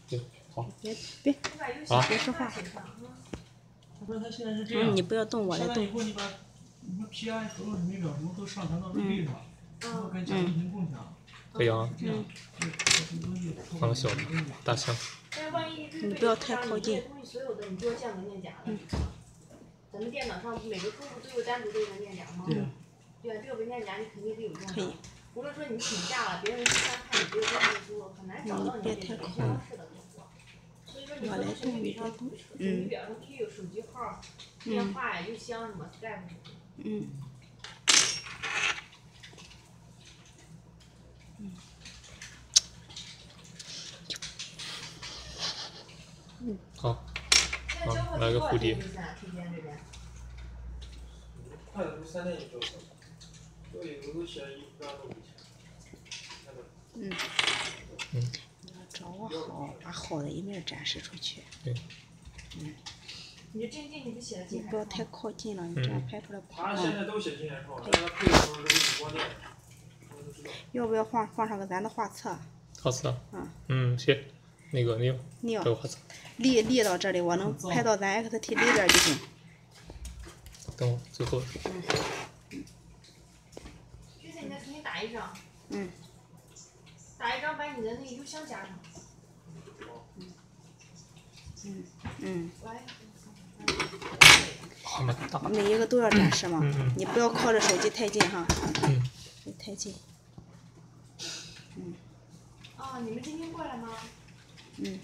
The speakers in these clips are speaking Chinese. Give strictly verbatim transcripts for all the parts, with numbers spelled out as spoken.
对，好。 别别啊！ 别说话。 不是，它现在是这样。 嗯，你不要动，我来动。 下来以后，你把你把 P I 合同里面表什么都上传到 V B 上，然后跟贾跃亭共享。 可以啊。 这样， 放个小的大象。 你不要太靠近。 所有的你都要建文件夹的。咱们电脑上每个客户都有单独的文件夹吗？ 对。 对啊，这个文件夹你肯定得有用的。 可以。 无论说你请假了，别人去翻看，你这个东西多，很难找到你这个联系方式的客户。所以说你不能手机上手机表上 Q Q 手机号、电话呀、邮箱什么 Skype 什么的。 嗯。嗯。 好。好，来个蝴蝶。 快的不是三点一周的，都有有些一般都不钱。 嗯。 嗯。 你要掌握好，把好的一面展示出去。 对。 嗯。你这真进你不写的你不要太靠近了，你这样拍出来不好看。 他现在都写纪念创，但是他配的时候是微信光电。 要不要放放上个咱的画册？ 画册。 嗯。 嗯，行。那个你你要给我画册。 立立到这里，我能拍到咱 X T 里边就行。 等我最后。 嗯。 橘子，你再重新打一张。 嗯。 打一张，把你的那个邮箱加上。 嗯。嗯嗯。 好嘛，大。 每一个都要展示嘛， 嗯嗯、 你不要靠着手机太近哈。 嗯。 别太近。嗯。 哦，你们今天过来吗？ 嗯。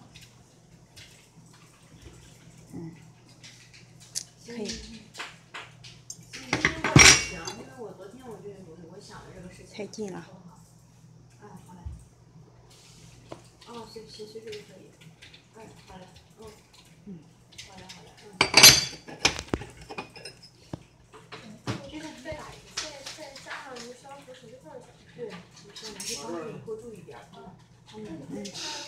嗯。可以。 今天过来就行，因为我昨天我就我我想的这个事情。 太近了。 哎，好嘞。哦，随随随时都可以。哎，好嘞，嗯。 嗯。 好嘞，好嘞，嗯。这个再打一个，再再加上邮箱和手机号就行。对，邮箱联系方式你多注意点。嗯。嗯。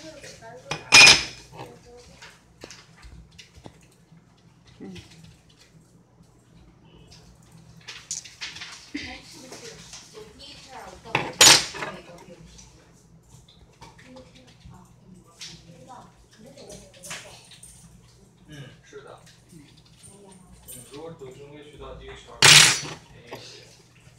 嗯。 嗯，是的。嗯，如果走正规渠道，第一个小时便宜一些。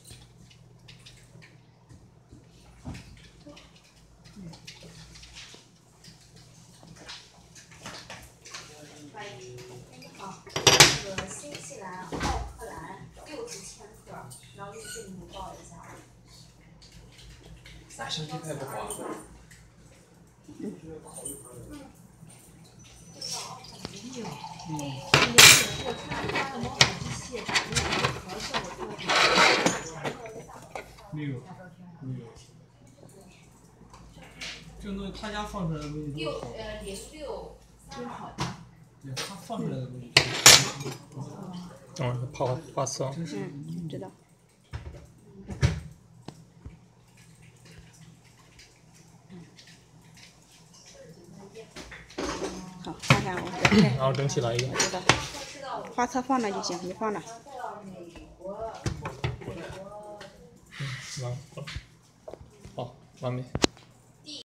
啊，那个新西兰奥克兰六十千克，然后预计你报一下。 咱生气太不好。 嗯。 嗯。我穿穿的毛孔机器，打那个壳效果特别好。 没有，没有。这个东西他家放出来的东西。 六呃零六三好的。 对，他放出来的东西。 嗯，画画册。 嗯，知道。好，看看我再拍。 然后整起来一个。 知道。画册放那就行，你放那。 嗯，完了。好，完美。